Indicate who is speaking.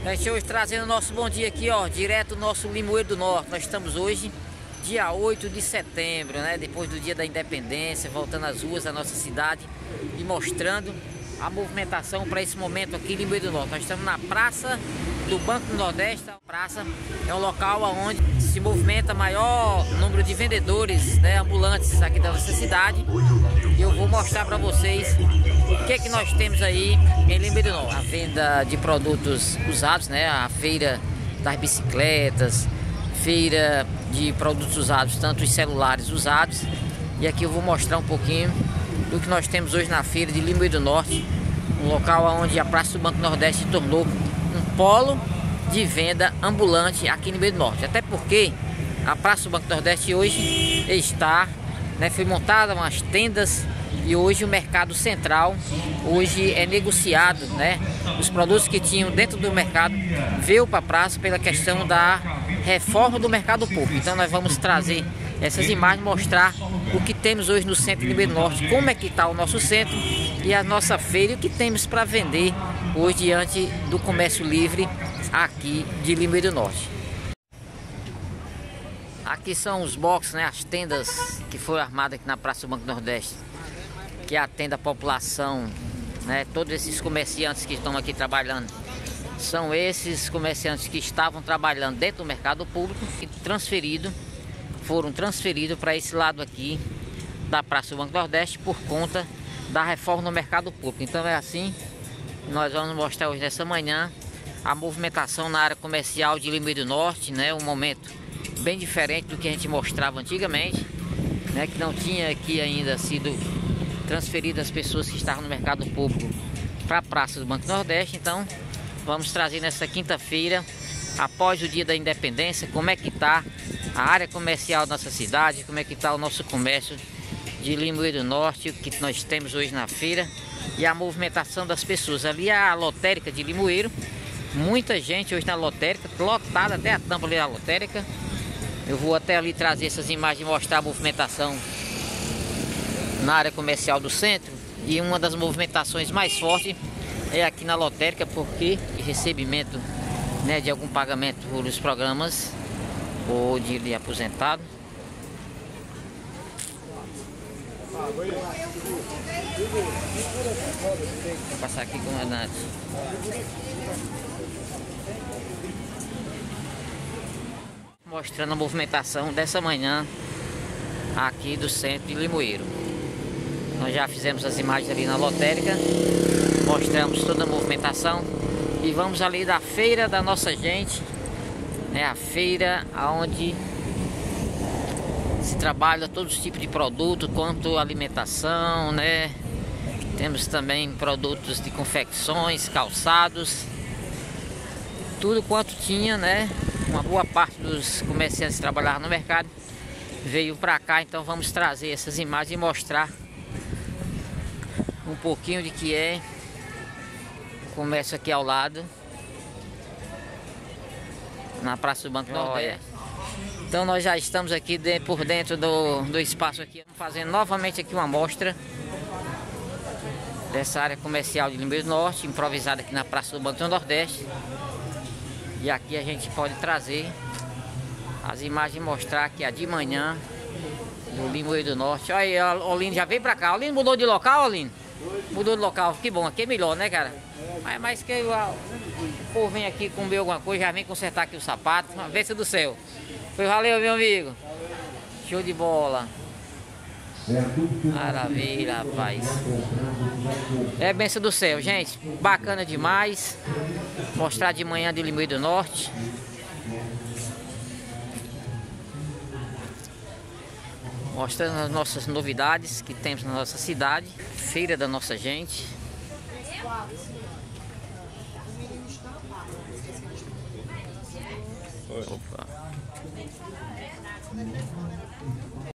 Speaker 1: Gente, hoje trazendo o nosso bom dia aqui, ó, direto do nosso Limoeiro do Norte. Nós estamos hoje, dia 8 de setembro, né? Depois do dia da independência, voltando às ruas da nossa cidade e mostrando a movimentação para esse momento aqui em Limoeiro do Norte. Nós estamos na Praça do Banco do Nordeste. A praça é um local onde se movimenta maior número de vendedores, né, ambulantes aqui da nossa cidade. E eu vou mostrar para vocês o que nós temos aí em Limoeiro do Norte. A venda de produtos usados, né, a feira das bicicletas, feira de produtos usados, tanto os celulares usados. E aqui eu vou mostrar um pouquinho do que nós temos hoje na feira de Limoeiro do Norte, um local onde a Praça do Banco do Nordeste se tornou um polo de venda ambulante aqui no Limoeiro do Norte. Até porque a Praça do Banco do Nordeste hoje está, né, foi montada umas tendas e hoje o mercado central hoje é negociado, né? Os produtos que tinham dentro do mercado veio para a praça pela questão da reforma do mercado público. Então nós vamos trazer essas imagens, mostrar o que temos hoje no centro de Limoeiro do Norte, como é que está o nosso centro e a nossa feira, e o que temos para vender hoje diante do comércio livre aqui de Limoeiro do Norte. Aqui são os boxes, né, as tendas que foram armadas aqui na Praça do Banco do Nordeste, que atende a população, né, todos esses comerciantes que estão aqui trabalhando. São esses comerciantes que estavam trabalhando dentro do mercado público e foram transferidos para esse lado aqui da Praça do Banco do Nordeste por conta da reforma no mercado público. Então é assim, nós vamos mostrar hoje nessa manhã a movimentação na área comercial de Limoeiro do Norte, né, um momento bem diferente do que a gente mostrava antigamente, né, que não tinha aqui ainda sido transferidas as pessoas que estavam no mercado público para a Praça do Banco do Nordeste. Então vamos trazer nessa quinta-feira, após o dia da independência, como é que está a área comercial da nossa cidade, como é que está o nosso comércio de Limoeiro do Norte, o que nós temos hoje na feira e a movimentação das pessoas. Ali a lotérica de Limoeiro, muita gente hoje na lotérica, lotada até a tampa ali da lotérica. Eu vou até ali trazer essas imagens e mostrar a movimentação na área comercial do centro. E uma das movimentações mais fortes é aqui na lotérica, porque recebimento, né, de algum pagamento por os programas ou de aposentado. Vou passar aqui, comandante. Mostrando a movimentação dessa manhã aqui do centro de Limoeiro. Nós já fizemos as imagens ali na lotérica, mostramos toda a movimentação e vamos ali da feira da nossa gente, né, a feira onde se trabalha todos os tipos de produtos, quanto alimentação, né? Temos também produtos de confecções, calçados, tudo quanto tinha, né? Uma boa parte dos comerciantes que trabalhavam no mercado veio para cá. Então vamos trazer essas imagens e mostrar um pouquinho de que é o comércio aqui ao lado, na Praça do Banco do Nordeste. Então nós já estamos aqui por dentro do espaço aqui, fazendo novamente aqui uma amostra dessa área comercial de Limoeiro do Norte, improvisada aqui na Praça do Banco do Nordeste. E aqui a gente pode trazer as imagens e mostrar que a de manhã do Limoeiro do Norte. Olha aí, a Oline já veio pra cá. A Oline mudou de local, Oline? Mudou de local, que bom, aqui é melhor, né, cara? Mas que o povo vem aqui comer alguma coisa, já vem consertar aqui o sapato. Uma bênção do céu. Foi, valeu, meu amigo. Show de bola. Maravilha, rapaz. É bênção do céu, gente. Bacana demais mostrar de manhã de Limoeiro do Norte. Mostrando as nossas novidades que temos na nossa cidade. Feira da nossa gente. Opa.